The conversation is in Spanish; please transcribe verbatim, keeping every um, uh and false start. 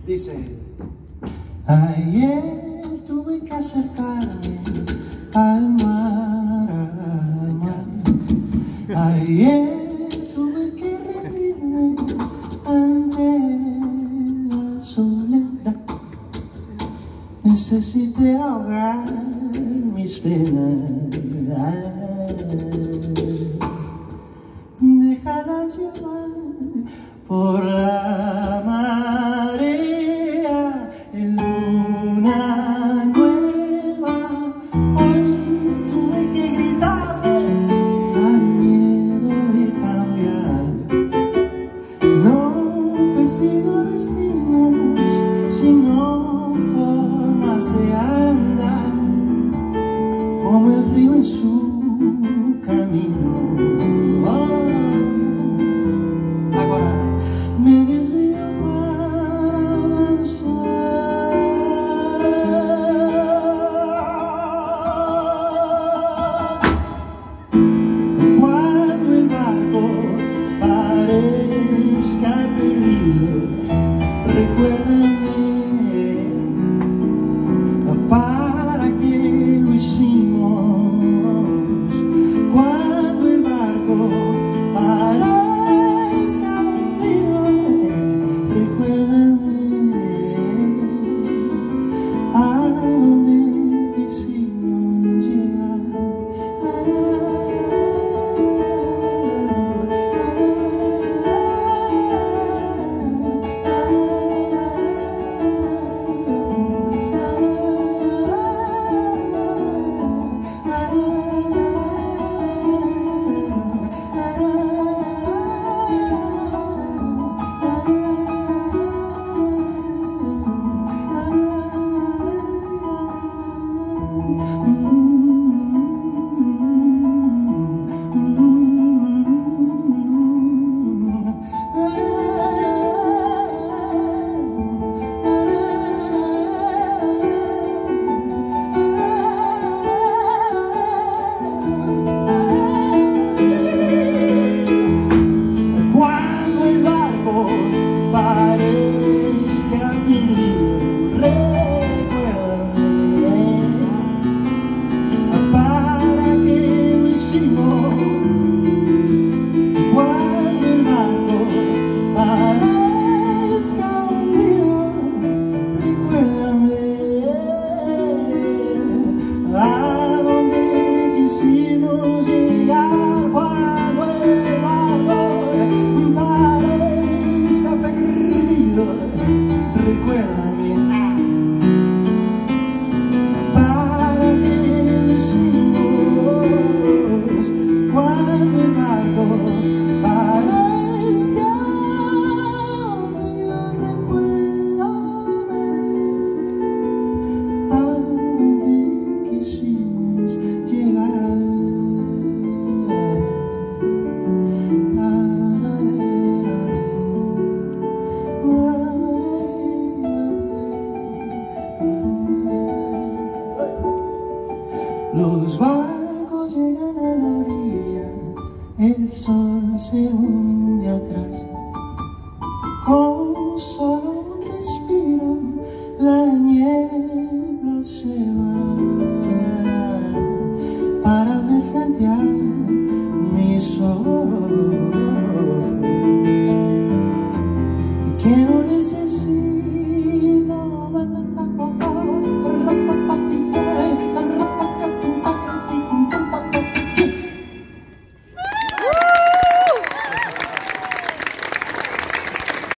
Dice: ayer tuve que acercarme al mar, al mar. Ayer tuve que rendirme ante la soledad. Necesité ahogar mis penas, déjalas llevar por la marea en luna nueva. Hoy tuve que gritarle al miedo de cambiar. No persigo destinos, sino formas de andar, como el río en su camino. Me desvío para avanzar. Cuando el barco parezca perdido, recuérdame para qué lo hicimos. Cuando el barco parezca los barcos llegan a la orilla, el sol se hunde atrás.